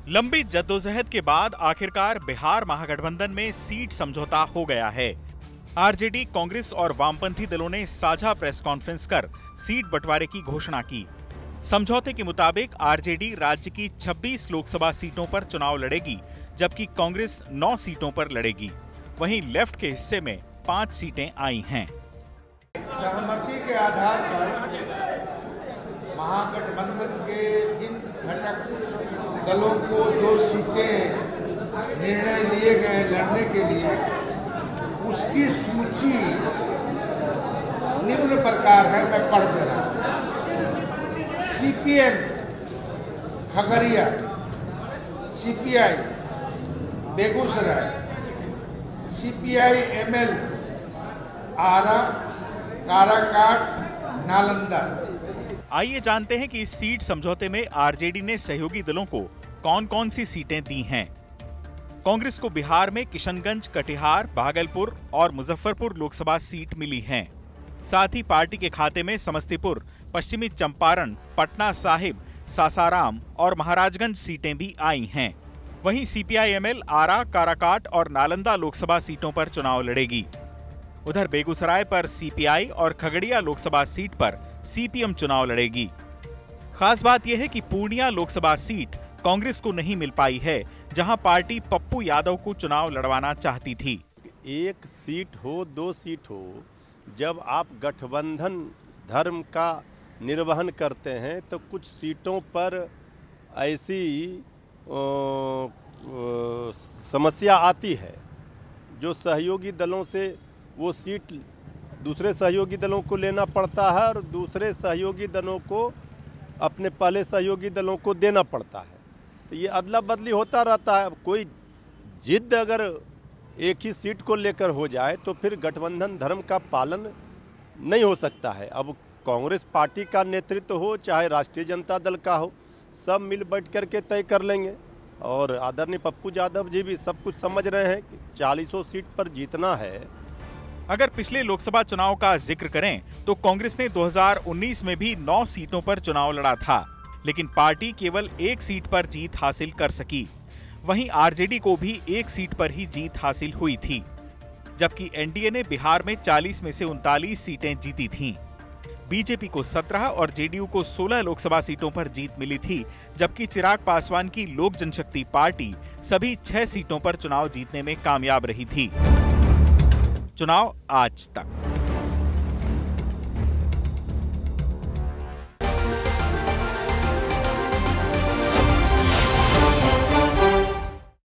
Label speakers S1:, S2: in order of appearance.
S1: लंबी जद्दोजहद के बाद आखिरकार बिहार महागठबंधन में सीट समझौता हो गया है। आरजेडी, कांग्रेस और वामपंथी दलों ने साझा प्रेस कॉन्फ्रेंस कर सीट बंटवारे की घोषणा की। समझौते के मुताबिक आरजेडी राज्य की 26 लोकसभा सीटों पर चुनाव लड़ेगी, जबकि कांग्रेस 9 सीटों पर लड़ेगी। वहीं लेफ्ट के हिस्से में 5 सीटें आई हैं।
S2: सहमति के आधार पर महागठबंधन के जिन घटक दलों को जो सीटें निर्णय लिए गए लड़ने के लिए, उसकी सूची निम्न प्रकार है, मैं पढ़ दे रहा हूं। CPM Khagaria, CPI Begusarai, CPI ML Arrah, Karakat, Nalanda.
S1: आइए जानते हैं कि इस सीट समझौते में आरजेडी ने सहयोगी दलों को कौन कौन सी सीटें दी हैं। कांग्रेस को बिहार में किशनगंज, कटिहार, भागलपुर और मुजफ्फरपुर लोकसभा सीट मिली हैं। साथ ही पार्टी के खाते में समस्तीपुर, पश्चिमी चंपारण, पटना साहिब, सासाराम और महाराजगंज सीटें भी आई हैं। वहीं सीपीआई-एमएल आरा, काराकाट और नालंदा लोकसभा सीटों पर चुनाव लड़ेगी। उधर बेगूसराय पर सीपीआई और खगड़िया लोकसभा सीट पर सीपीएम चुनाव लड़ेगी। खास बात यह है कि पूर्णिया लोकसभा सीट कांग्रेस को नहीं मिल पाई है, जहां पार्टी पप्पू यादव को चुनाव लड़वाना चाहती थी।
S3: एक सीट हो, 2 सीट हो, जब आप गठबंधन धर्म का निर्वहन करते हैं तो कुछ सीटों पर ऐसी समस्या आती है जो सहयोगी दलों से वो सीट दूसरे सहयोगी दलों को लेना पड़ता है और दूसरे सहयोगी दलों को अपने पहले सहयोगी दलों को देना पड़ता है। तो ये अदला बदली होता रहता है। कोई जिद अगर एक ही सीट को लेकर हो जाए तो फिर गठबंधन धर्म का पालन नहीं हो सकता है। अब कांग्रेस पार्टी का नेतृत्व हो चाहे राष्ट्रीय जनता दल का हो, सब मिल बैठ करके तय कर लेंगे। और आदरणीय पप्पू यादव जी भी सब कुछ समझ रहे हैं कि 40 सीट पर जीतना है।
S1: अगर पिछले लोकसभा चुनाव का जिक्र करें तो कांग्रेस ने 2019 में भी 9 सीटों पर चुनाव लड़ा था, लेकिन पार्टी केवल 1 सीट पर जीत हासिल कर सकी। वहीं आरजेडी को भी 1 सीट पर ही जीत हासिल हुई थी, जबकि एनडीए ने बिहार में 40 में से 39 सीटें जीती थीं। बीजेपी को 17 और जेडीयू को 16 लोकसभा सीटों पर जीत मिली थी, जबकि चिराग पासवान की लोक जनशक्ति पार्टी सभी 6 सीटों पर चुनाव जीतने में कामयाब रही थी। चुनाव आज तक।